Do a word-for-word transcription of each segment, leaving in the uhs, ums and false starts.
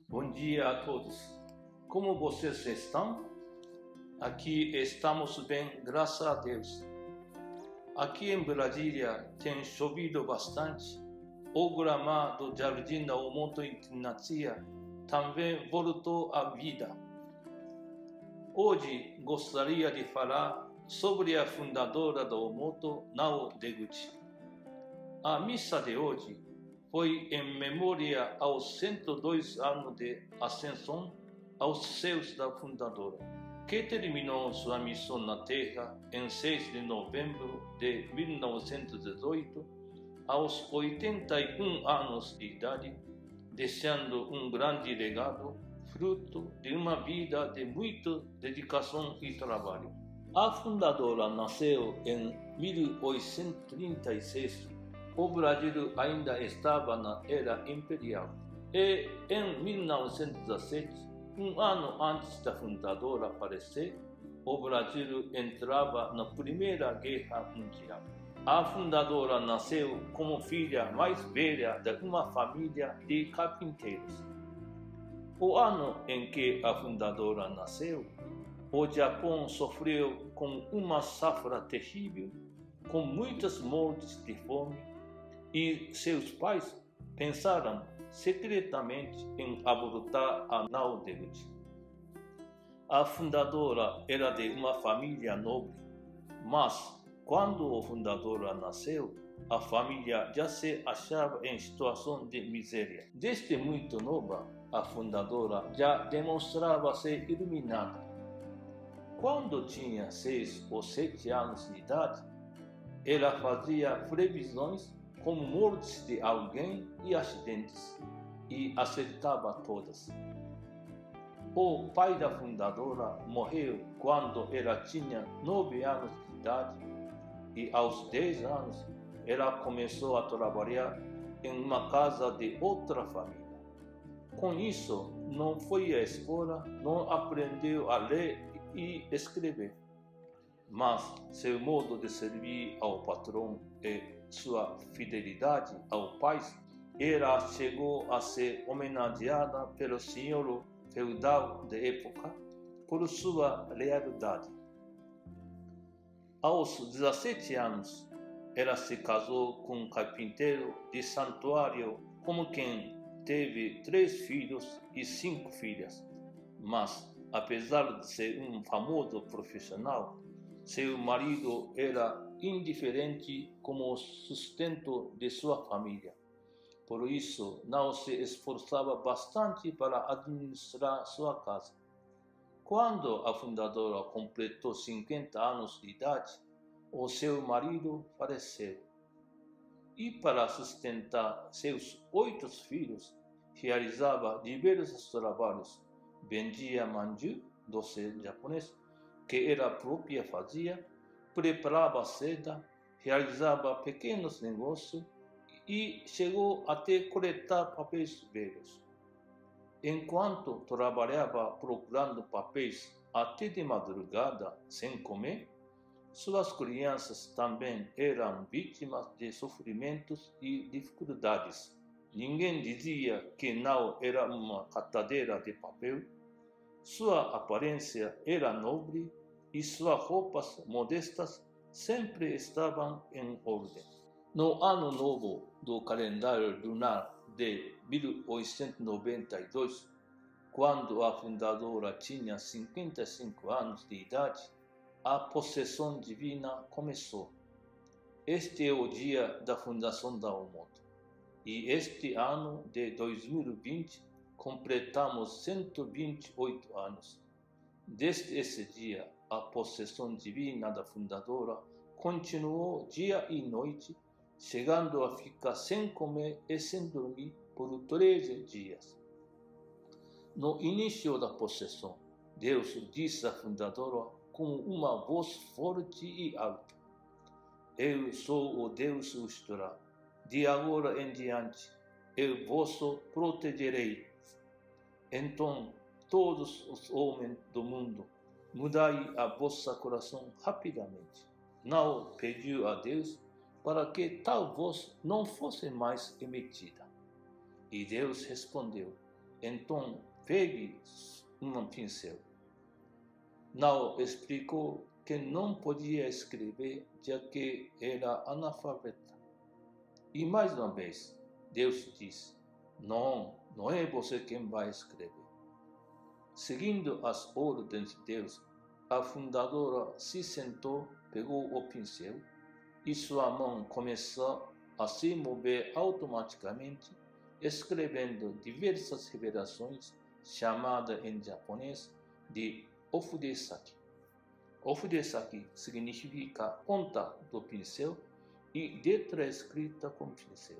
Bom dia a todos. Como vocês estão? Aqui estamos bem, graças a Deus. Aqui em Brasília tem chovido bastante. O gramado do Jardim da Omoto Ignacia também voltou à vida. Hoje gostaria de falar sobre a fundadora do Omoto, Nao Deguchi. A missa de hoje foi em memória aos cento e dois anos de ascensão aos céus da fundadora, que terminou sua missão na Terra em seis de novembro de mil novecentos e dezoito, aos oitenta e um anos de idade, deixando um grande legado, fruto de uma vida de muita dedicação e trabalho. A fundadora nasceu em mil oitocentos e trinta e seis. O Brasil ainda estava na era imperial. E em mil novecentos e dezessete, um ano antes da fundadora falecer, o Brasil entrava na Primeira Guerra Mundial. A fundadora nasceu como filha mais velha de uma família de carpinteiros. O ano em que a fundadora nasceu, o Japão sofreu com uma safra terrível, com muitas mortes de fome, e seus pais pensaram secretamente em abortar a Nao Deguchi. A fundadora era de uma família nobre, mas quando a fundadora nasceu, a família já se achava em situação de miséria. Desde muito nova, a fundadora já demonstrava ser iluminada. Quando tinha seis ou sete anos de idade, ela fazia previsões como mortes de alguém e acidentes, e acertava todas. O pai da fundadora morreu quando ela tinha nove anos de idade, e aos dez anos ela começou a trabalhar em uma casa de outra família. Com isso, não foi à escola, não aprendeu a ler e escrever, mas seu modo de servir ao patrão e sua fidelidade ao pai, ela chegou a ser homenageada pelo senhor feudal da época por sua lealdade. Aos dezessete anos, ela se casou com um carpinteiro de santuário, como quem teve três filhos e cinco filhas. Mas, apesar de ser um famoso profissional, seu marido era indiferente como o sustento de sua família. Por isso, não se esforçava bastante para administrar sua casa. Quando a fundadora completou cinquenta anos de idade, o seu marido faleceu. E para sustentar seus oito filhos, realizava diversos trabalhos. Vendia manju, doce japonês, que ela própria fazia, preparava seda, realizava pequenos negócios e chegou até coletar papéis velhos. Enquanto trabalhava procurando papéis até de madrugada sem comer, suas crianças também eram vítimas de sofrimentos e dificuldades. Ninguém dizia que Nao era uma catadeira de papel. Sua aparência era nobre e suas roupas modestas sempre estavam em ordem. No ano novo do calendário lunar de mil oitocentos e noventa e dois, quando a fundadora tinha cinquenta e cinco anos de idade, a possessão divina começou. Este é o dia da fundação da Omoto. E este ano de dois mil e vinte, completamos cento e vinte e oito anos. Desde esse dia, a possessão divina da fundadora continuou dia e noite, chegando a ficar sem comer e sem dormir por treze dias. No início da possessão, Deus disse à fundadora com uma voz forte e alta: Eu sou o Deus Ustra. De agora em diante, eu vos protegerei. Então, todos os homens do mundo, mudai a vossa coração rapidamente. Nao pediu a Deus para que tal voz não fosse mais emitida. E Deus respondeu: Então pegue um pincel. Nao explicou que não podia escrever, já que era analfabeta. E mais uma vez, Deus disse: não, não é você quem vai escrever. Seguindo as ordens de Deus, a fundadora se sentou, pegou o pincel e sua mão começou a se mover automaticamente, escrevendo diversas revelações, chamadas em japonês de Ofudesaki. Ofudesaki significa ponta do pincel e letra escrita com pincel.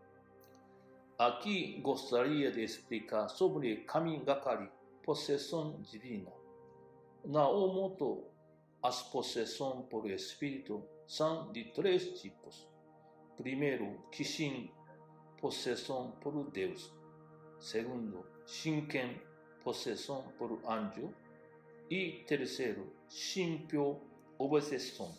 Aqui gostaria de explicar sobre Kamigakari, possessão divina. Na Omoto, as possessões por espírito são de três tipos. Primeiro, Kishin, possessão por Deus. Segundo, Shinken, possessão por anjo. E terceiro, Shinpyo, obsessão.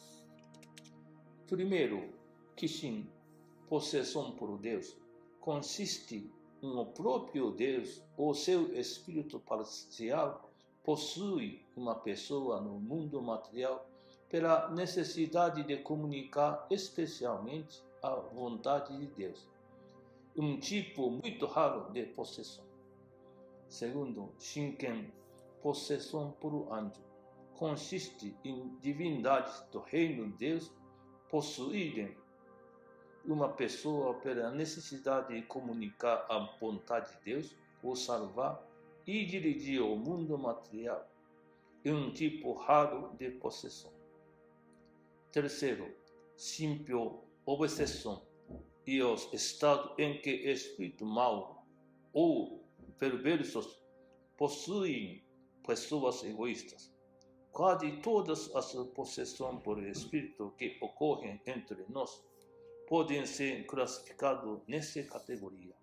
Primeiro, Kishin, possessão por Deus, consiste no próprio Deus ou seu espírito parcial possui uma pessoa no mundo material pela necessidade de comunicar especialmente a vontade de Deus. Um tipo muito raro de possessão. Segundo, Shinken, possessão por anjo, consiste em divindades do reino de Deus possuírem uma pessoa pela necessidade de comunicar a vontade de Deus, ou salvar e dirigir o mundo material. É um tipo raro de possessão. Terceiro, Shinpyo, obsessão, e os estados em que espírito mau ou perversos possuem pessoas egoístas. Quase todas as possessões por espírito que ocorrem entre nós podem ser classificados nessa categoria.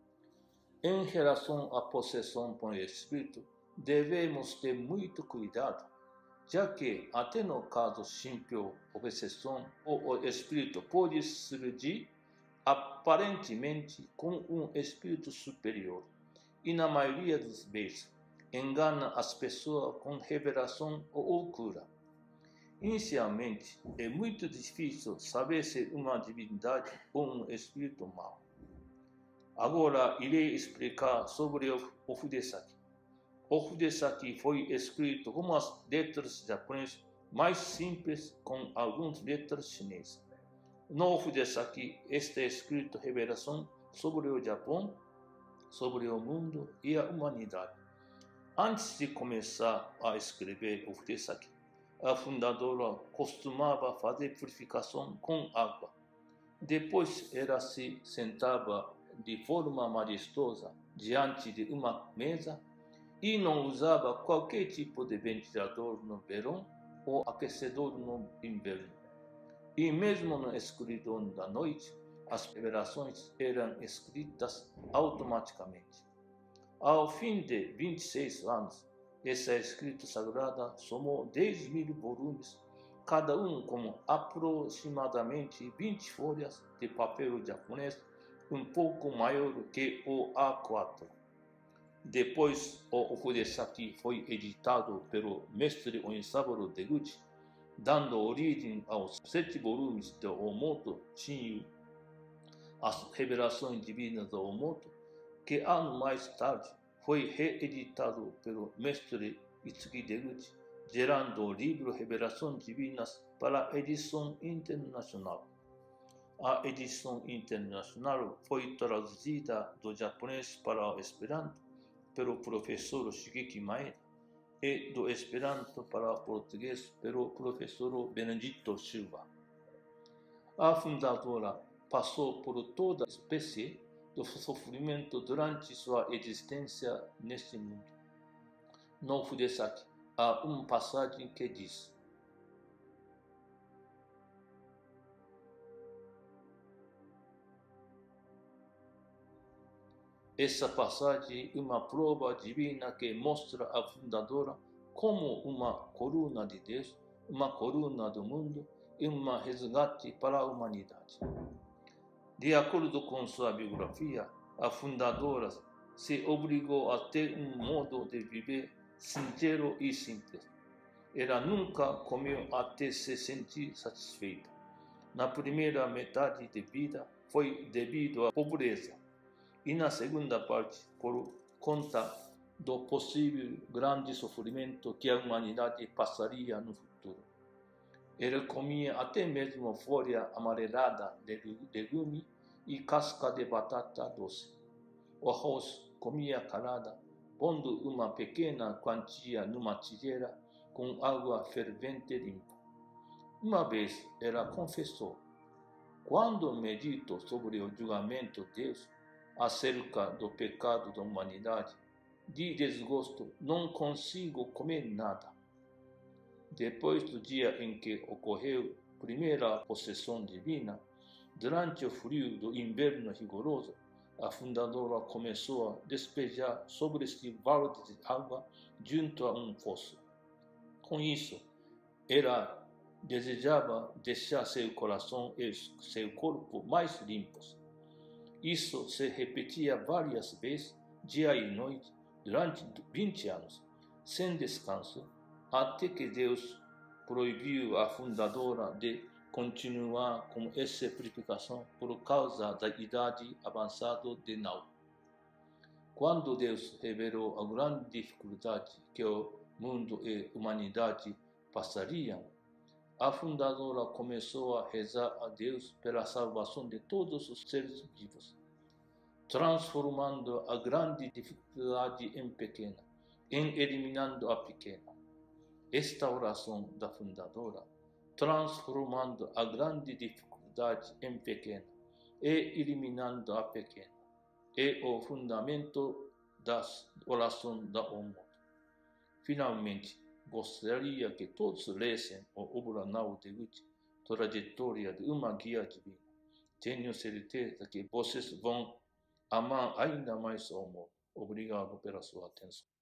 Em relação à possessão por espírito, devemos ter muito cuidado, já que até no caso Shinpyo, obsessão, o espírito pode surgir aparentemente com um espírito superior, e na maioria das vezes engana as pessoas com revelação ou cura. Inicialmente, é muito difícil saber se uma divindade ou um espírito mau. Agora irei explicar sobre o Ofudesaki. O Ofudesaki foi escrito com as letras japonesas mais simples com algumas letras chinesas. No Ofudesaki está escrito revelação sobre o Japão, sobre o mundo e a humanidade. Antes de começar a escrever o Ofudesaki, a fundadora costumava fazer purificação com água. Depois ela se sentava de forma majestosa diante de uma mesa e não usava qualquer tipo de ventilador no verão ou aquecedor no inverno. E mesmo na escuridão da noite, as revelações eram escritas automaticamente. Ao fim de vinte e seis anos, essa escrita sagrada somou dez mil volumes, cada um com aproximadamente vinte folhas de papel japonês, um pouco maior que o A quatro. Depois, o Ofudesaki foi editado pelo mestre Onsaburo Deguchi, dando origem aos sete volumes de Omoto Shinyu, as revelações divinas do Omoto, que anos mais tarde foi reeditado pelo mestre Itsuki Deguchi, gerando o livro Revelações Divinas para a edição internacional. A edição internacional foi traduzida do japonês para o Esperanto pelo professor Shigeki Maeda e do Esperanto para o português pelo professor Benedito Silva. A fundadora passou por toda a espécie do sofrimento durante sua existência neste mundo. No Ofudesaki há uma passagem que diz: essa passagem é uma prova divina que mostra a fundadora como uma coluna de Deus, uma coluna do mundo e uma resgate para a humanidade. De acordo com sua biografia, a fundadora se obrigou a ter um modo de viver sincero e simples. Ela nunca comeu até se sentir satisfeita. Na primeira metade de vida foi devido à pobreza, e na segunda parte por conta do possível grande sofrimento que a humanidade passaria no futuro. Ele comia até mesmo folha amarelada de legume e casca de batata doce. O arroz comia calada, pondo uma pequena quantia numa tigela com água fervente limpa. Uma vez ela confessou: quando medito sobre o julgamento de Deus acerca do pecado da humanidade, de desgosto não consigo comer nada. Depois do dia em que ocorreu a primeira possessão divina, durante o frio do inverno rigoroso, a fundadora começou a despejar sobre este balde de água junto a um fosso. Com isso, ela desejava deixar seu coração e seu corpo mais limpos. Isso se repetia várias vezes, dia e noite, durante vinte anos, sem descanso, até que Deus proibiu a fundadora de continuar com essa purificação por causa da idade avançada de Nau. Quando Deus revelou a grande dificuldade que o mundo e a humanidade passariam, a fundadora começou a rezar a Deus pela salvação de todos os seres vivos, transformando a grande dificuldade em pequena, em eliminando a pequena. Esta oração da fundadora, transformando a grande dificuldade em pequena e eliminando a pequena, é o fundamento da oração da Om. Finalmente, gostaria que todos lessem o Obra Nau Teguchi, Trajetória de uma Guia Divina. Tenho certeza que vocês vão amar ainda mais o amor. Obrigado pela sua atenção.